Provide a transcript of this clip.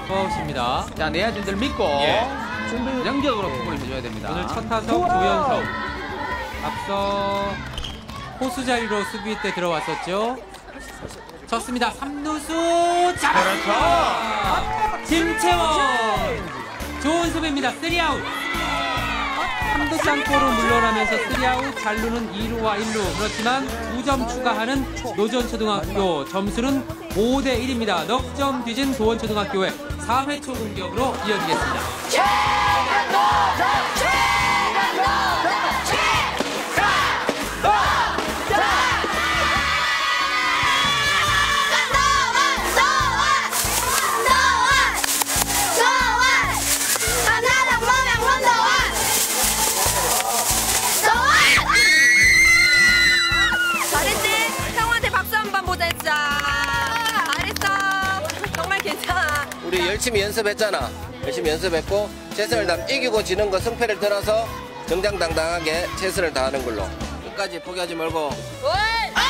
투아웃입니다. 자, 내야진들 믿고 예. 연결으로 투구를 해줘야 됩니다. 오늘 첫 타석 9연속. 앞서 포수 자리로 수비 때 들어왔었죠. 쳤습니다. 3루수 잡았습니다. 김채원 좋은 수비입니다. 3아웃. 3루 땅볼로 물러나면서 3아웃. 잘루는 2루와 1루. 그렇지만 2점 추가하는 노전초등학교. 점수는 5대1입니다. 넉 점 뒤진 도원초등학교의 4회 초 공격으로 이어지겠습니다. 우리 열심히 연습했잖아. 열심히 연습했고 최선을 다하면 이기고 지는 거 승패를 떠나서 정정당당하게 최선을 다하는 걸로 끝까지 포기하지 말고